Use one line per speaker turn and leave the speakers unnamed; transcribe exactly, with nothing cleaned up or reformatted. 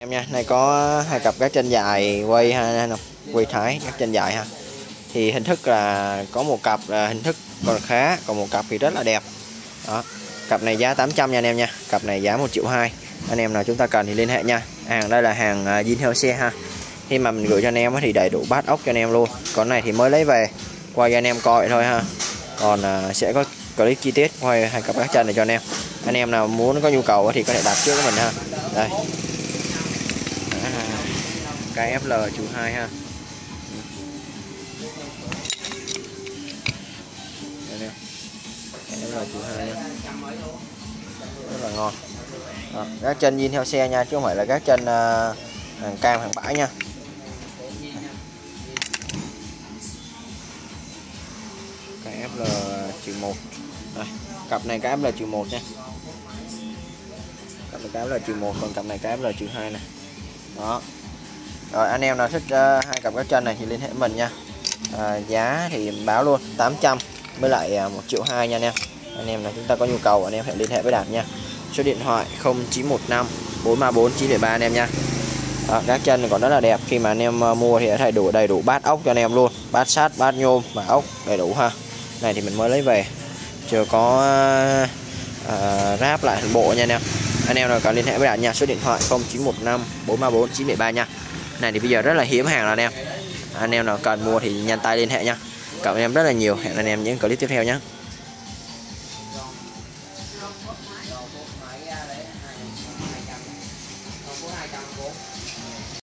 Em nha, này có hai cặp các chân dài quay ha, quay thái các chân dài ha. Thì hình thức là có một cặp là hình thức còn khá, còn một cặp thì rất là đẹp. Đó. Cặp này giá tám trăm nha anh em nha. Cặp này giá một triệu hai. Anh em nào chúng ta cần thì liên hệ nha. Hàng đây là hàng zin theo xe ha. Khi mà mình gửi cho anh em thì đầy đủ bát ốc cho anh em luôn. Còn này thì mới lấy về, quay cho anh em coi thôi ha. Còn sẽ có clip chi tiết quay hai cặp các chân này cho anh em. Anh em nào muốn có nhu cầu thì có thể đặt trước của mình ha. Đây. Cái ép lờ chủ hai ha. Đây ép lờ chủ hai nha. Rất là ngon. Đó, các chân zin theo xe nha, chứ không phải là các chân uh, hàng cam hàng bãi nha. Cái ép lờ một. Đây, cặp này cái ép lờ một nha. Cặp này cái ép lờ một, còn cặp này cái ép lờ hai này. Đó. Rồi anh em nào thích uh, hai cặp các chân này thì liên hệ với mình nha. À, giá thì báo luôn tám trăm với lại uh, một triệu hai nha anh em. Anh em nào chúng ta có nhu cầu anh em hãy liên hệ với Đạt nha. Số điện thoại không chín một năm bốn ba bốn chín bảy ba anh em nha. Đó, các chân này còn rất là đẹp, khi mà anh em uh, mua thì đầy đủ đầy đủ bát ốc cho anh em luôn, bát sắt, bát nhôm và ốc đầy đủ ha. Này thì mình mới lấy về, chưa có uh, uh, ráp lại bộ nha anh em. Anh em nào cần liên hệ với Đạt nha, số điện thoại không chín một năm bốn ba bốn chín bảy ba nha. Này thì bây giờ rất là hiếm hàng rồi anh em. Anh em nào cần mua thì nhanh tay liên hệ nha. Cảm ơn em rất là nhiều. Hẹn anh em những clip tiếp theo nhé.